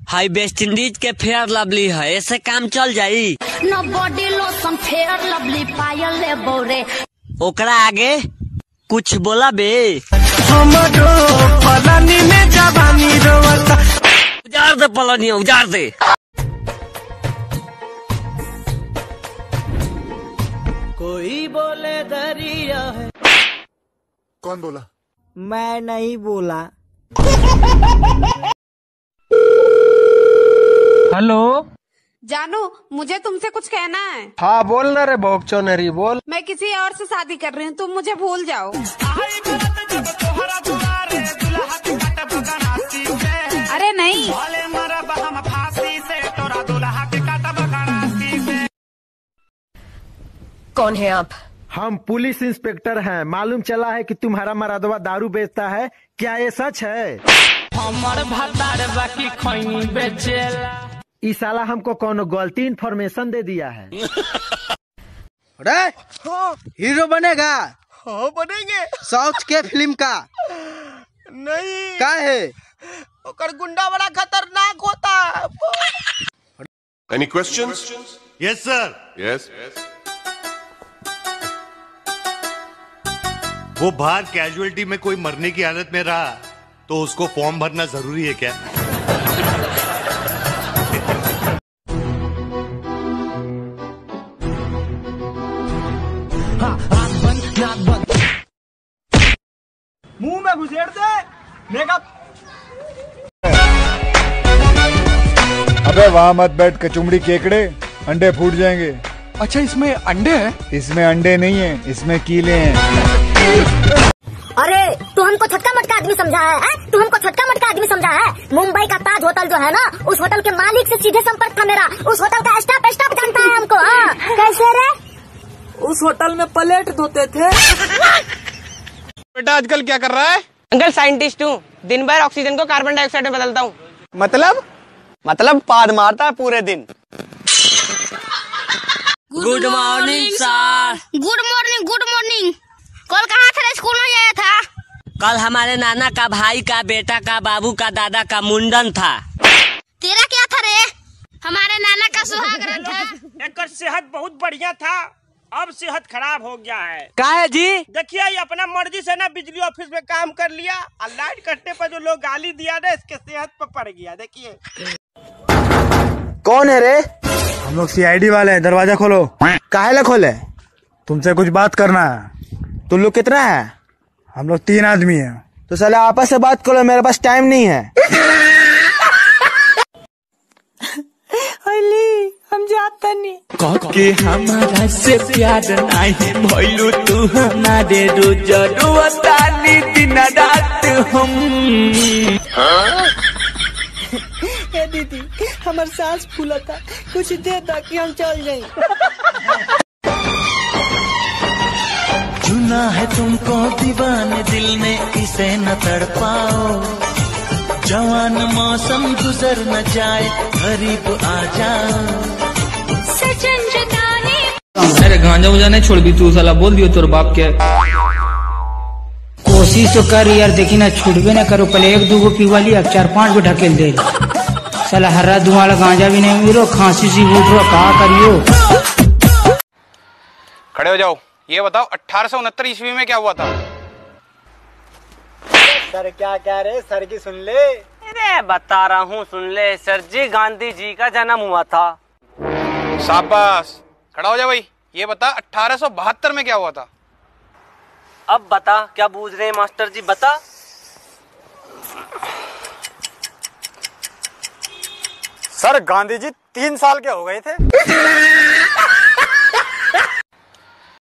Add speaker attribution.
Speaker 1: High West Indies के Fair Lovely है, ऐसे काम चल जाई।
Speaker 2: न बॉडी लोशन फेयर लवली पायल ले बोरे।
Speaker 1: ओकरा आगे कुछ बोला बे।
Speaker 3: हमरो पलानी में जवानी रोवता।
Speaker 1: उजाड़ दे पलानी, उजाड़ दे।
Speaker 3: कोई बोले दरिया है।
Speaker 4: कौन बोला?
Speaker 3: मैं नहीं बोला। हेलो
Speaker 5: जानू, मुझे तुमसे कुछ कहना है।
Speaker 3: हाँ बोल ना रे भोगचो नरी, बोल।
Speaker 5: मैं किसी और से शादी कर रही हूँ, तुम मुझे भूल जाओ। अरे नहीं।
Speaker 6: कौन है आप?
Speaker 3: हम पुलिस इंस्पेक्टर हैं। मालूम चला है कि तुम्हारा मरादवा दारू बेचता है, क्या ये सच है?
Speaker 7: हमार भतार बाकी खैनी बेचेला।
Speaker 3: इस साला हमको कौनो गलती इन्फॉर्मेशन दे दिया है।
Speaker 8: अरे हीरो बनेगा?
Speaker 3: हाँ बनेंगे।
Speaker 8: साउथ के फिल्म का?
Speaker 3: नहीं।
Speaker 8: का है?
Speaker 3: ओकर गुंडा बड़ा खतरनाक होता है।
Speaker 4: Any questions?
Speaker 9: Yes, sir.
Speaker 4: Yes.
Speaker 9: वो बाहर कैजुअलिटी में कोई मरने की हालत में रहा तो उसको फॉर्म भरना जरूरी है क्या?
Speaker 3: मुंह में घुसेड़ दे मेकअप।
Speaker 10: अबे वहाँ मत बैठ कचुमड़ी केकड़े, अंडे फूट जाएंगे।
Speaker 11: अच्छा इसमें अंडे हैं?
Speaker 10: इसमें अंडे नहीं है, इसमें कीले हैं।
Speaker 2: अरे तू हमको छटका मटका आदमी समझा है? तू हमको छटका मटका आदमी समझा है? मुंबई का ताज होटल जो है ना, उस होटल के मालिक से सीधे संपर्क था मेरा। उस होटल का स्टाफ जानता है हमको। हाँ कैसे रे?
Speaker 3: उस होटल में प्लेट धोते थे।
Speaker 11: बेटा आजकल क्या कर रहा है?
Speaker 7: अंकल साइंटिस्ट हूँ, दिन भर ऑक्सीजन को कार्बन डाइऑक्साइड में बदलता हूँ।
Speaker 11: मतलब पाद मारता है पूरे दिन।
Speaker 1: Good morning sir.
Speaker 2: Good morning, good morning. कल कहाँ थे? स्कूल में गया था।
Speaker 1: कल हमारे नाना का, भाई का, बेटा का, बाबू का, दादा का मुंडन था।
Speaker 2: तेरा क्या था रे? हमारे नाना का सुहागरात था।
Speaker 3: एक सेहत बहुत बढ़िया था, अब सेहत खराब हो गया है।
Speaker 1: का है जी?
Speaker 3: देखिए ये अपना मर्जी से ना बिजली ऑफिस में काम कर लिया और लाइट कटने पर जो लोग गाली दिया ना, इसके सेहत पर पड़ गया। देखिए
Speaker 8: कौन है रे?
Speaker 3: हम लोग सीआईडी वाले हैं, दरवाजा खोलो।
Speaker 8: काहे खोले?
Speaker 3: तुमसे कुछ बात करना है।
Speaker 8: तुम लोग कितना है?
Speaker 3: हम लोग 3 आदमी हैं।
Speaker 8: तो साला आपस से बात करो, मेरे पास टाइम नहीं है।
Speaker 3: हम जाता नहीं।
Speaker 7: के हमारा से प्यार नहीं भइलू, तू हमारे रोज रोतानी दिन रात हम।
Speaker 3: ए दीदी हमार सांस फूला था, कुछ दे ताकि हम चल जाए।
Speaker 7: चुना है तुमको दीवाने दिल ने, इसे न तड़पाओ। जवान मौसम गुजर न जाए, गरीब आ जाओ।
Speaker 2: सजन जुदाई।
Speaker 7: अरे गांजा उजा नहीं छोड़ भी तू, साला बोल दियो तोर बाप के।
Speaker 12: कोशिश तो कर यार, देखी ना छूटबे ना करो। पहले 1-2 पीवा लिया, 4-5 को ढकेल दे। साला हर्रा धुआं गांजा भी नहीं मिलो, खांसी सी उठ रहा, कहा करियो।
Speaker 11: खड़े हो जाओ। ये बताओ 1869 ईस्वी में क्या हुआ था?
Speaker 3: सर क्या कह रहे? सर की सुन ले।
Speaker 1: अरे बता रहा हूँ, सुन ले सर जी। गांधी जी का जन्म हुआ था।
Speaker 11: शाबाश। खड़ा हो जा भाई। ये बता 1872 में क्या हुआ था?
Speaker 1: अब बता, क्या पूछ रहे हैं मास्टर जी, बता।
Speaker 3: सर गांधी जी 3 साल के हो गए थे।